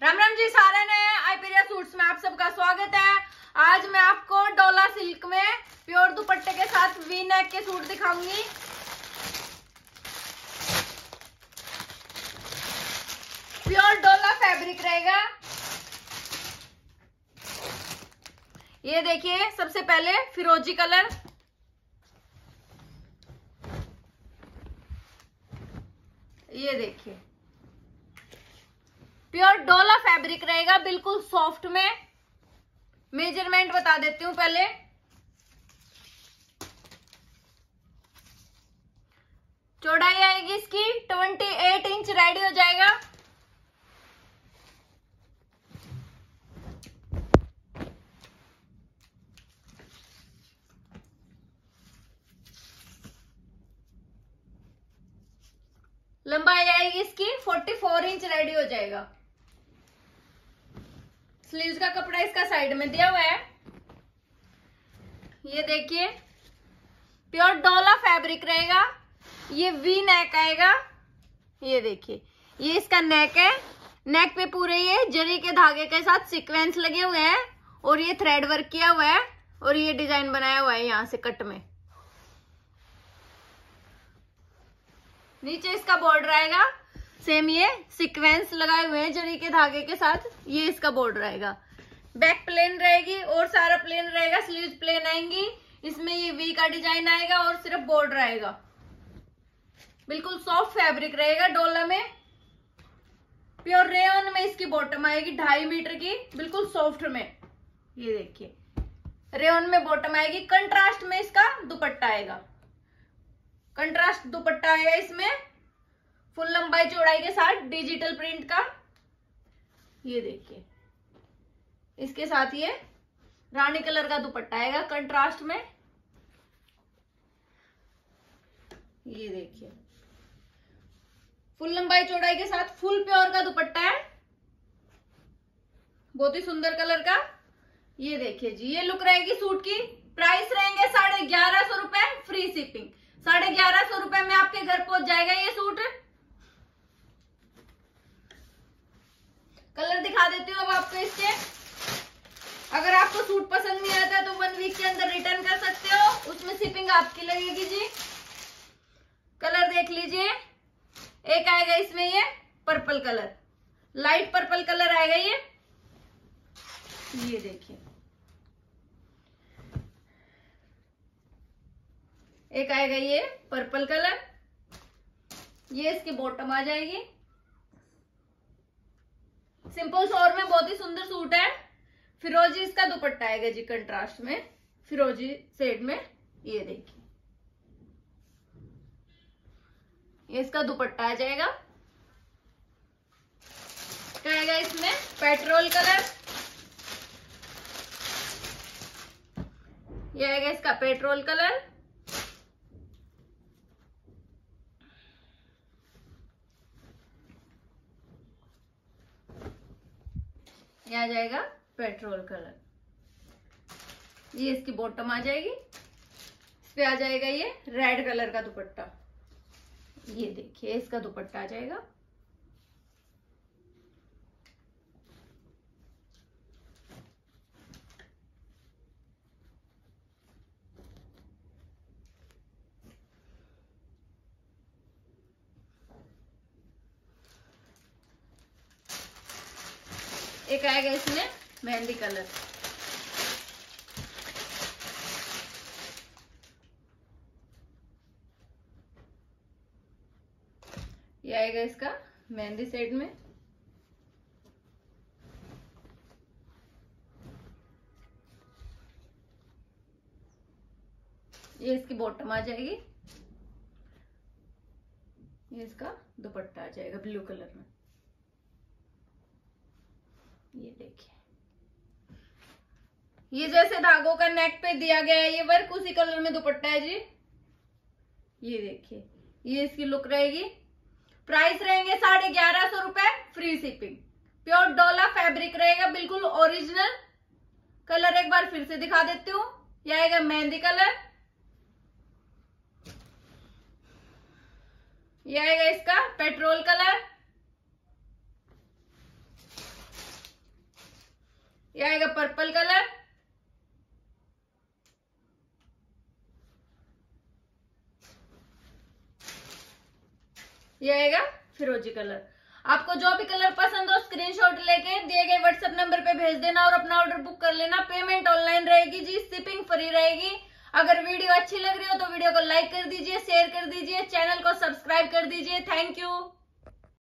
राम राम जी, सारे ने आईपीरिया सूट्स में आप सबका स्वागत है। आज मैं आपको डोला सिल्क में प्योर दुपट्टे के साथ वी नेक के सूट दिखाऊंगी। प्योर डोला फैब्रिक रहेगा। ये देखिए, सबसे पहले फिरोजी कलर, ये देखिए प्योर डोला फैब्रिक रहेगा, बिल्कुल सॉफ्ट में। मेजरमेंट बता देती हूं पहले। चौड़ाई आएगी इसकी 28 इंच, रेडी हो जाएगा। लंबाई आएगी इसकी 44 इंच, रेडी हो जाएगा। स्लीव्स का कपड़ा इसका साइड में दिया हुआ है। ये देखिए प्योर डोला फैब्रिक रहेगा। ये वी नेक आएगा। ये देखिए, ये इसका नेक है। नेक पे पूरे ये जरी के धागे के साथ सीक्वेंस लगे हुए हैं और ये थ्रेड वर्क किया हुआ है और ये डिजाइन बनाया हुआ है यहां से कट में। नीचे इसका बॉर्डर आएगा, सेम ये सीक्वेंस लगाए हुए हैं जरी के धागे के साथ। ये इसका बॉर्डर आएगा। बैक प्लेन रहेगी और सारा प्लेन रहेगा। स्लीव्स प्लेन आएंगी। इसमें ये वी का डिजाइन आएगा और सिर्फ बॉर्डर आएगा। बिल्कुल सॉफ्ट फैब्रिक रहेगा डोला में। प्योर रेयन में इसकी बॉटम आएगी 2.5 मीटर की, बिल्कुल सॉफ्ट में। ये देखिए रेयन में बॉटम आएगी। कंट्रास्ट में इसका दुपट्टा आएगा। कंट्रास्ट दुपट्टा आएगा इसमें, फुल लंबाई चौड़ाई के साथ डिजिटल प्रिंट का। ये देखिए इसके साथ ये रानी कलर का दुपट्टा आएगा कंट्रास्ट में। ये देखिए फुल लंबाई चौड़ाई के साथ फुल प्योर का दुपट्टा है, बहुत ही सुंदर कलर का। ये देखिए जी, ये लुक रहेगी सूट की। प्राइस रहेंगे 1150 रुपए, फ्री शिपिंग। 1150 रुपए में आपके घर पहुंच जाएगा ये सूट। कलर दिखा देती हूँ अब आपको इसके। अगर आपको सूट पसंद नहीं आता तो 1 वीक के अंदर रिटर्न कर सकते हो, उसमें शिपिंग आपकी लगेगी जी। कलर देख लीजिए। एक आएगा इसमें ये purple colour, light purple colour आएगा ये देखिए। एक आएगा ये पर्पल कलर, ये इसकी बॉटम आ जाएगी। सिंपल सोर में बहुत ही सुंदर सूट है। फिरोजी इसका दुपट्टा आएगा जी, कंट्रास्ट में फिरोजी शेड में। ये देखिए ये इसका दुपट्टा आ जाएगा। क्या आएगा इसमें पेट्रोल कलर, ये आएगा इसका पेट्रोल कलर। ये आ जाएगा पेट्रोल कलर। ये इसकी बॉटम आ जाएगी। इस पे आ जाएगा ये रेड कलर का दुपट्टा। ये देखिए इसका दुपट्टा आ जाएगा। एक आएगा इसमें मेहंदी कलर। ये आएगा इसका मेहंदी शेड में। ये इसकी बॉटम आ जाएगी। ये इसका दुपट्टा आ जाएगा ब्लू कलर में। ये देखिए ये जैसे धागों का नेक पे दिया गया है ये वर्क, उसी कलर में दुपट्टा है जी। ये देखिए ये इसकी लुक रहेगी। प्राइस रहेंगे 1150 रुपए, फ्री शिपिंग। प्योर डोला फैब्रिक रहेगा, बिल्कुल ओरिजिनल। कलर एक बार फिर से दिखा देती हूँ। यह आएगा मेहंदी कलर। यह आएगा इसका पेट्रोल कलर। ये आएगा पर्पल कलर, ये आएगा फिरोजी कलर। आपको जो भी कलर पसंद हो स्क्रीनशॉट लेके दिए गए व्हाट्सएप नंबर पे भेज देना और अपना ऑर्डर बुक कर लेना। पेमेंट ऑनलाइन रहेगी जी, शिपिंग फ्री रहेगी। अगर वीडियो अच्छी लग रही हो तो वीडियो को लाइक कर दीजिए, शेयर कर दीजिए, चैनल को सब्सक्राइब कर दीजिए। Thank you.